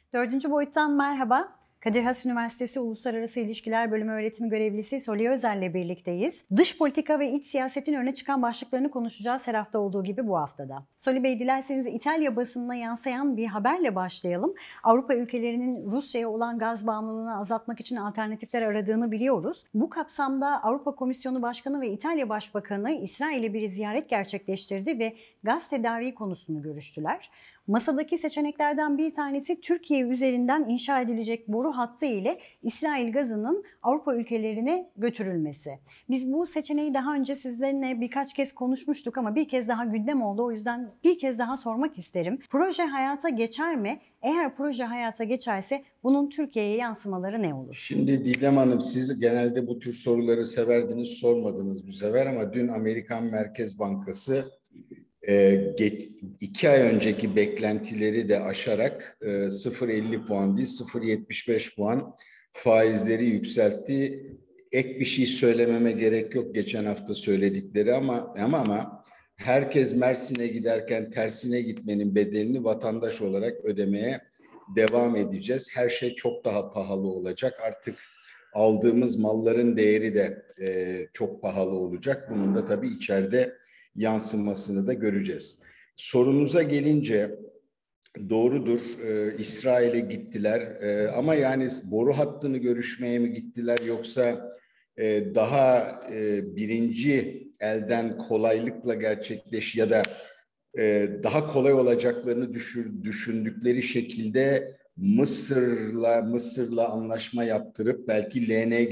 Dördüncü boyuttan merhaba. Kadir Has Üniversitesi Uluslararası İlişkiler Bölümü öğretim görevlisi Solih Özel ile birlikteyiz. Dış politika ve iç siyasetin öne çıkan başlıklarını konuşacağız her hafta olduğu gibi bu haftada. Solih Bey, dilerseniz İtalya basınına yansıyan bir haberle başlayalım. Avrupa ülkelerinin Rusya'ya olan gaz bağımlılığını azaltmak için alternatifler aradığını biliyoruz. Bu kapsamda Avrupa Komisyonu Başkanı ve İtalya Başbakanı İsrail'e bir ziyaret gerçekleştirdi ve gaz tedariği konusunu görüştüler. Masadaki seçeneklerden bir tanesi Türkiye üzerinden inşa edilecek boru hattı ile İsrail gazının Avrupa ülkelerine götürülmesi. Biz bu seçeneği daha önce sizlerle birkaç kez konuşmuştuk ama bir kez daha gündem oldu. O yüzden bir kez daha sormak isterim. Proje hayata geçer mi? Eğer proje hayata geçerse bunun Türkiye'ye yansımaları ne olur? Şimdi Didem Hanım, siz genelde bu tür soruları severdiniz, sormadınız bu sefer ama dün Amerikan Merkez Bankası 2 ay önceki beklentileri de aşarak 0,50 puan değil 0,75 puan faizleri yükseltti. Ek bir şey söylememe gerek yok geçen hafta söyledikleri ama herkes Mersin'e giderken tersine gitmenin bedelini vatandaş olarak ödemeye devam edeceğiz. Her şey çok daha pahalı olacak. Artık aldığımız malların değeri de çok pahalı olacak. Bunun da tabii içeride yansımasını da göreceğiz. Sorunuza gelince doğrudur, İsrail'e gittiler ama yani boru hattını görüşmeye mi gittiler yoksa daha birinci elden kolaylıkla ya da daha kolay olacaklarını düşündükleri şekilde Mısır'la anlaşma yaptırıp belki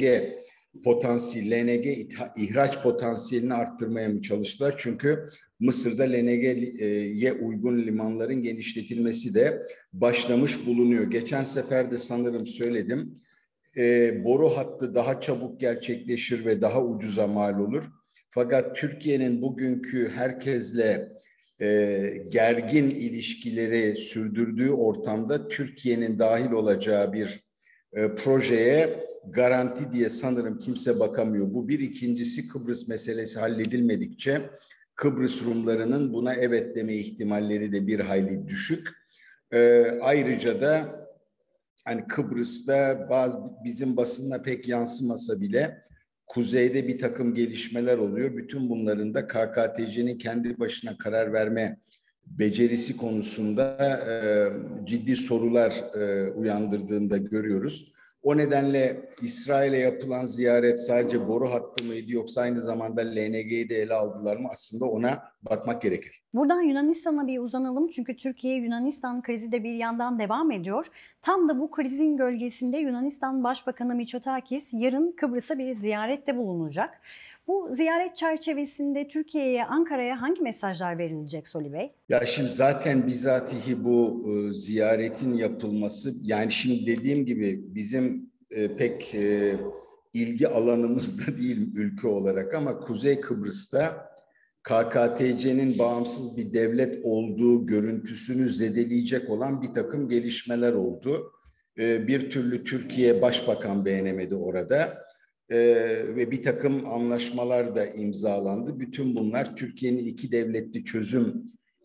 LNG ihraç potansiyelini arttırmaya mı çalıştılar? Çünkü Mısır'da LNG'ye uygun limanların genişletilmesi de başlamış bulunuyor. Geçen sefer de sanırım söyledim. Boru hattı daha çabuk gerçekleşir ve daha ucuza mal olur. Fakat Türkiye'nin bugünkü herkesle gergin ilişkileri sürdürdüğü ortamda Türkiye'nin dahil olacağı bir projeye garanti diye sanırım kimse bakamıyor. Bu bir. İkincisi, Kıbrıs meselesi halledilmedikçe Kıbrıs Rumlarının buna evet deme ihtimalleri de bir hayli düşük. Ayrıca da hani Kıbrıs'ta bizim basına pek yansımasa bile kuzeyde bir takım gelişmeler oluyor. Bütün bunların da KKTC'nin kendi başına karar verme becerisi konusunda ciddi sorular uyandırdığını da görüyoruz. O nedenle İsrail'e yapılan ziyaret sadece boru hattı mıydı yoksa aynı zamanda LNG'yi de ele aldılar mı? Aslında ona bakmak gerekir. Buradan Yunanistan'a bir uzanalım çünkü Türkiye-Yunanistan krizi de bir yandan devam ediyor. Tam da bu krizin gölgesinde Yunanistan Başbakanı Mitsotakis yarın Kıbrıs'a bir ziyarette bulunacak. Bu ziyaret çerçevesinde Türkiye'ye, Ankara'ya hangi mesajlar verilecek Solih Bey? Ya şimdi zaten bizatihi bu ziyaretin yapılması, yani şimdi dediğim gibi bizim pek ilgi alanımızda değil ülke olarak ama Kuzey Kıbrıs'ta KKTC'nin bağımsız bir devlet olduğu görüntüsünü zedeleyecek olan bir takım gelişmeler oldu. Bir türlü Türkiye Başbakan beğenemedi orada. Ve bir takım anlaşmalar da imzalandı. Bütün bunlar Türkiye'nin iki devletli çözüm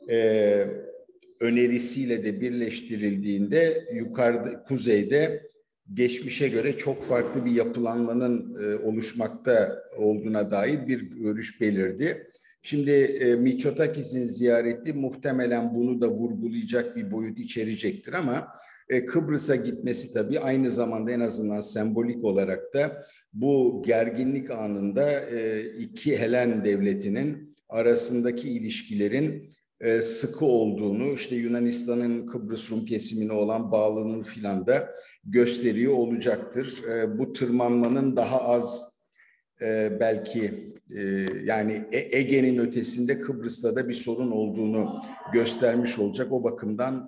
önerisiyle de birleştirildiğinde yukarıda, kuzeyde geçmişe göre çok farklı bir yapılanmanın oluşmakta olduğuna dair bir görüş belirdi. Şimdi Mitsotakis'in ziyareti muhtemelen bunu da vurgulayacak bir boyut içerecektir ama Kıbrıs'a gitmesi tabii aynı zamanda en azından sembolik olarak da bu gerginlik anında iki Helen devletinin arasındaki ilişkilerin sıkı olduğunu, işte Yunanistan'ın Kıbrıs Rum kesimine olan bağlılığını filan da gösteriyor olacaktır. Bu tırmanmanın daha az belki yani Ege'nin ötesinde Kıbrıs'ta da bir sorun olduğunu göstermiş olacak. O bakımdan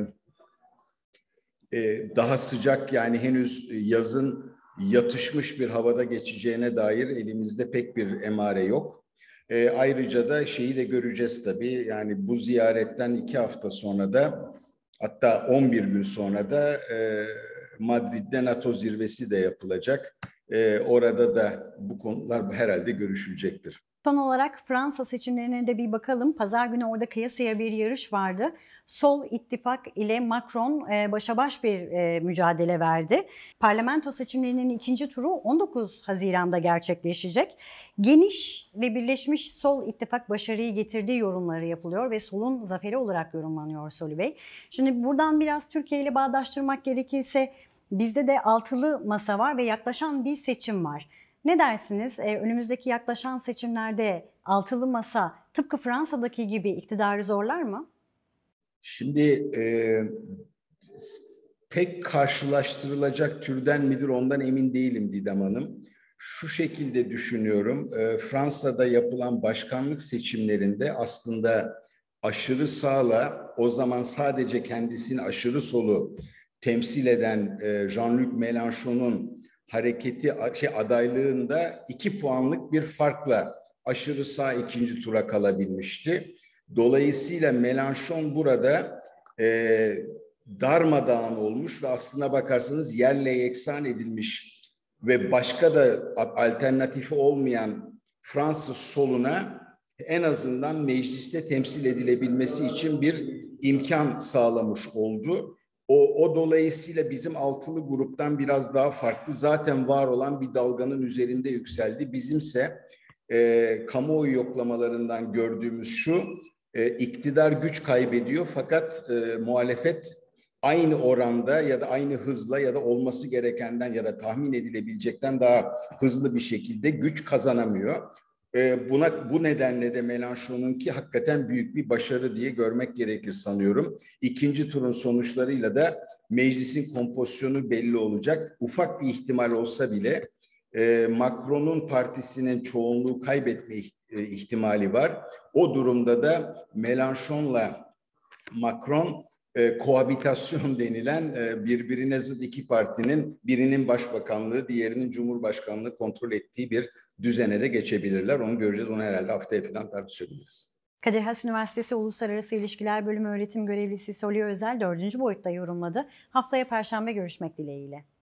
daha sıcak, yani henüz yazın yatışmış bir havada geçeceğine dair elimizde pek bir emare yok. Ayrıca da şeyi de göreceğiz tabii, yani bu ziyaretten 2 hafta sonra da, hatta 11 gün sonra da Madrid'de NATO zirvesi de yapılacak. Orada da bu konular herhalde görüşülecektir. Son olarak Fransa seçimlerine de bir bakalım. Pazar günü orada kıyasıya bir yarış vardı. Sol ittifak ile Macron başa baş bir mücadele verdi. Parlamento seçimlerinin ikinci turu 19 Haziran'da gerçekleşecek. Geniş ve birleşmiş sol ittifak başarıyı getirdiği yorumları yapılıyor ve solun zaferi olarak yorumlanıyor Soli Bey. Şimdi buradan biraz Türkiye ile bağdaştırmak gerekirse bizde de altılı masa var ve yaklaşan bir seçim var. Ne dersiniz? Önümüzdeki yaklaşan seçimlerde altılı masa tıpkı Fransa'daki gibi iktidarı zorlar mı? Şimdi pek karşılaştırılacak türden midir ondan emin değilim Didem Hanım. Şu şekilde düşünüyorum. Fransa'da yapılan başkanlık seçimlerinde aslında aşırı sağla o zaman sadece kendisini aşırı solu temsil eden Jean-Luc Mélenchon'un adaylığında 2 puanlık bir farkla aşırı sağ ikinci tura kalabilmişti. Dolayısıyla Mélenchon burada darmadağın olmuş ve aslına bakarsanız yerle yeksan edilmiş ve başka da alternatifi olmayan Fransız soluna en azından mecliste temsil edilebilmesi için bir imkan sağlamış oldu. O dolayısıyla bizim altılı gruptan biraz daha farklı, zaten var olan bir dalganın üzerinde yükseldi. Bizimse kamuoyu yoklamalarından gördüğümüz şu, iktidar güç kaybediyor fakat muhalefet aynı oranda ya da aynı hızla ya da olması gerekenden ya da tahmin edilebilecekten daha hızlı bir şekilde güç kazanamıyor. Bu nedenle de Mélenchon'unki hakikaten büyük bir başarı diye görmek gerekir sanıyorum. İkinci turun sonuçlarıyla da meclisin kompozisyonu belli olacak. Ufak bir ihtimal olsa bile Macron'un partisinin çoğunluğu kaybetme ihtimali var. O durumda da Mélenchon'la Macron kohabitasyon denilen birbirine zıt iki partinin birinin başbakanlığı, diğerinin cumhurbaşkanlığı kontrol ettiği bir düzene de geçebilirler. Onu göreceğiz. Onu herhalde haftaya falan tartışabiliriz. Kadir Has Üniversitesi Uluslararası İlişkiler Bölümü öğretim görevlisi Soli Özel 4. boyutta yorumladı. Haftaya Perşembe görüşmek dileğiyle.